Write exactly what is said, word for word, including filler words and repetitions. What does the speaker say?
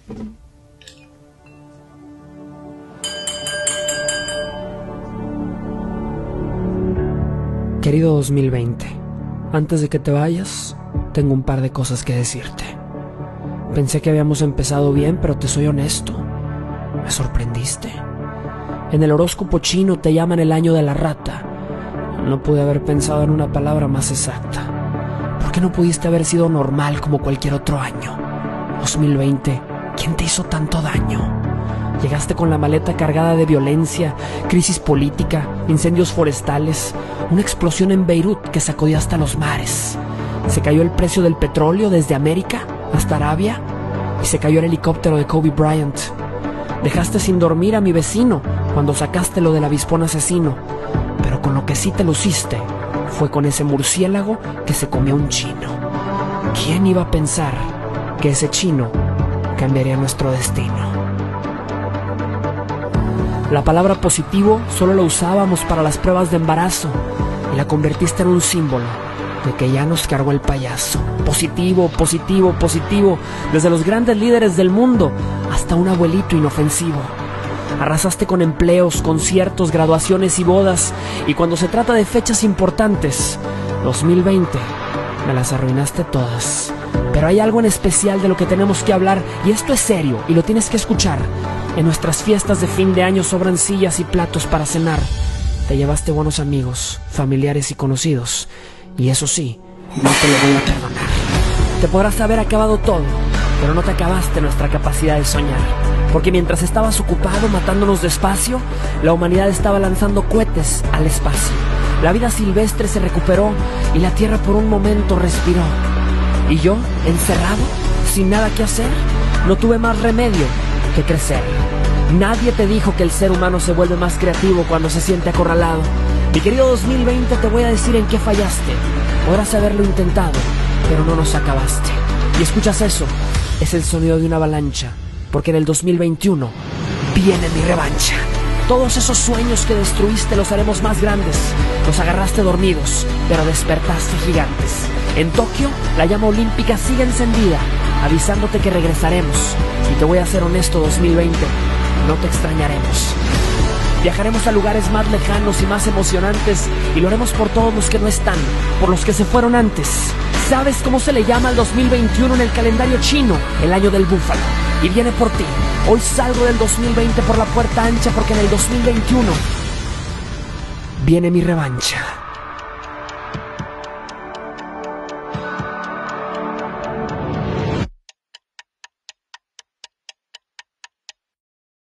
Querido dos mil veinte, antes de que te vayas, tengo un par de cosas que decirte. Pensé que habíamos empezado bien, pero te soy honesto, me sorprendiste. En el horóscopo chino te llaman el año de la rata. No pude haber pensado en una palabra más exacta. ¿Por qué no pudiste haber sido normal como cualquier otro año? dos mil veinte, ¿quién te hizo tanto daño? Llegaste con la maleta cargada de violencia, crisis política, incendios forestales, una explosión en Beirut que sacudió hasta los mares. Se cayó el precio del petróleo desde América hasta Arabia y se cayó el helicóptero de Kobe Bryant. Dejaste sin dormir a mi vecino cuando sacaste lo del avispón asesino, pero con lo que sí te luciste fue con ese murciélago que se comió un chino. ¿Quién iba a pensar que ese chino cambiaría nuestro destino? La palabra positivo solo la usábamos para las pruebas de embarazo y la convertiste en un símbolo de que ya nos cargó el payaso. Positivo, positivo, positivo, desde los grandes líderes del mundo hasta un abuelito inofensivo. Arrasaste con empleos, conciertos, graduaciones y bodas, y cuando se trata de fechas importantes, dos mil veinte, me las arruinaste todas. Pero hay algo en especial de lo que tenemos que hablar, y esto es serio, y lo tienes que escuchar. En nuestras fiestas de fin de año sobran sillas y platos para cenar. Te llevaste buenos amigos, familiares y conocidos, y eso sí, no te lo voy a perdonar. Te podrás haber acabado todo, pero no te acabaste nuestra capacidad de soñar. Porque mientras estabas ocupado matándonos despacio, la humanidad estaba lanzando cohetes al espacio. La vida silvestre se recuperó y la tierra por un momento respiró. Y yo, encerrado, sin nada que hacer, no tuve más remedio que crecer. Nadie te dijo que el ser humano se vuelve más creativo cuando se siente acorralado. Mi querido dos mil veinte, te voy a decir en qué fallaste. Podrás haberlo intentado, pero no nos acabaste. Y escuchas eso, es el sonido de una avalancha, porque en el dos mil veintiuno viene mi revancha. Todos esos sueños que destruiste los haremos más grandes. Los agarraste dormidos, pero despertaste gigantes. En Tokio, la llama olímpica sigue encendida, avisándote que regresaremos. Y te voy a ser honesto, dos mil veinte, no te extrañaremos. Viajaremos a lugares más lejanos y más emocionantes, y lo haremos por todos los que no están, por los que se fueron antes. ¿Sabes cómo se le llama al dos mil veintiuno en el calendario chino? El año del búfalo. Y viene por ti. Hoy salgo del dos mil veinte por la puerta ancha, porque en el dos mil veintiuno viene mi revancha.